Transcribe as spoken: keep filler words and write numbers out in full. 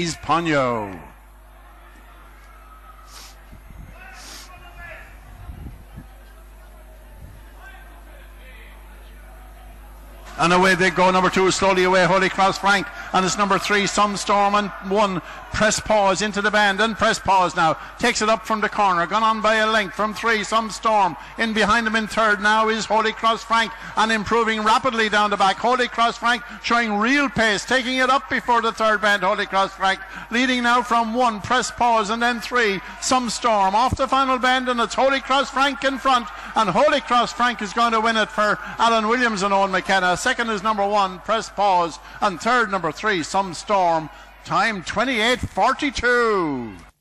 PENNYS PONYO. And away they go. Number two slowly away, HOLYCROSS FRANK, and it's number three Some Storm, and one PRESS PAWS into the band, and PRESS PAWS now takes it up from the corner, gone on by a length from three Some Storm. In behind him in third now is HOLYCROSS FRANK, and improving rapidly down the back. HOLYCROSS FRANK showing real pace, taking it up before the third band. HOLYCROSS FRANK leading now from one PRESS PAWS, and then three Some Storm off the final band, and it's HOLYCROSS FRANK in front, and HOLYCROSS FRANK is going to win it for Alan Williams and Owen McKenna. Second is number one PRESS PAWS, and third number three Some Storm. Time twenty-eight forty-two.